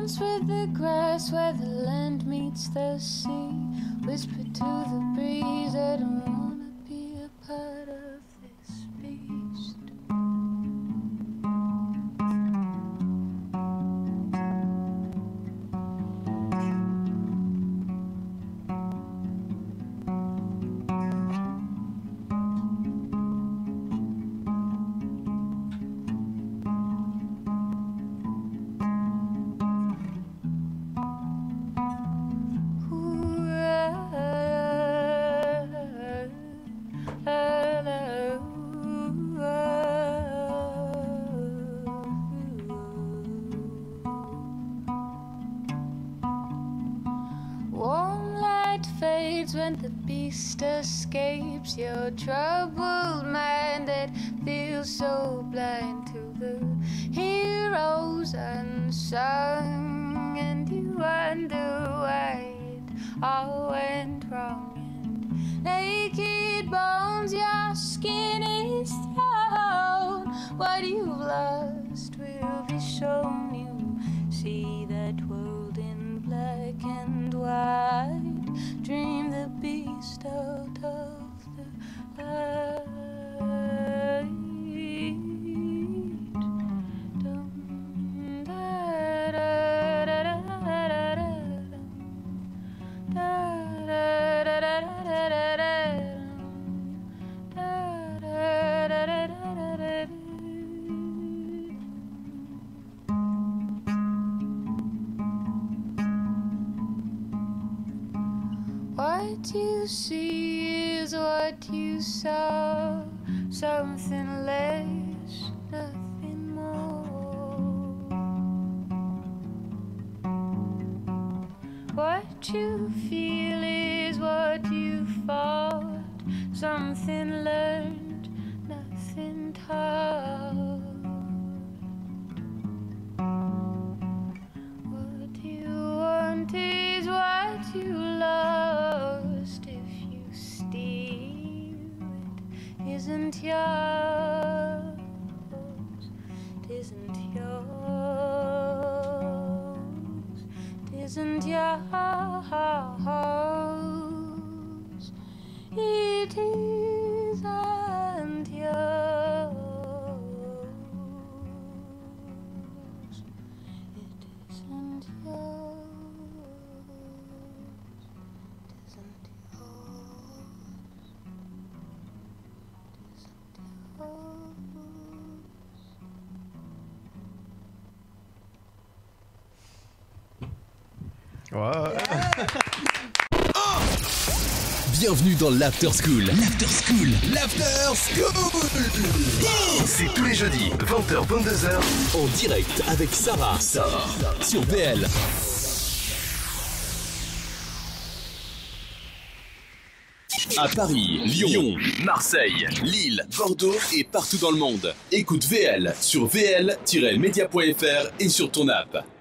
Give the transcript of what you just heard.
dance with the grass where the land meets the sea. Whisper to the breeze, I don't wanna be a part of this beast. When the beast escapes your troubled mind that feels so blind to the heroes unsung, and you wonder why it all went wrong. And naked bones, your skin is torn. What you've lost will be shown. You see that world in black and white. Dream the beast out of the light. Dum, da, da, da, da, da, da, da, da, da, What you see is what you saw, something less, nothing more. What you feel is what you fought, something learned, nothing taught. What you want is what you lost. If you steal it, isn't yours. It isn't yours. It isn't yours. It isn't yours. It isn't Ouais. Bienvenue dans l'After School. L'After School. L'After School. C'est tous les jeudis, 20h, 22h. En direct avec Sarah. Sur VL. À Paris, Lyon, Marseille, Lille, Bordeaux et partout dans le monde. Écoute VL sur vl-media.fr et sur ton app.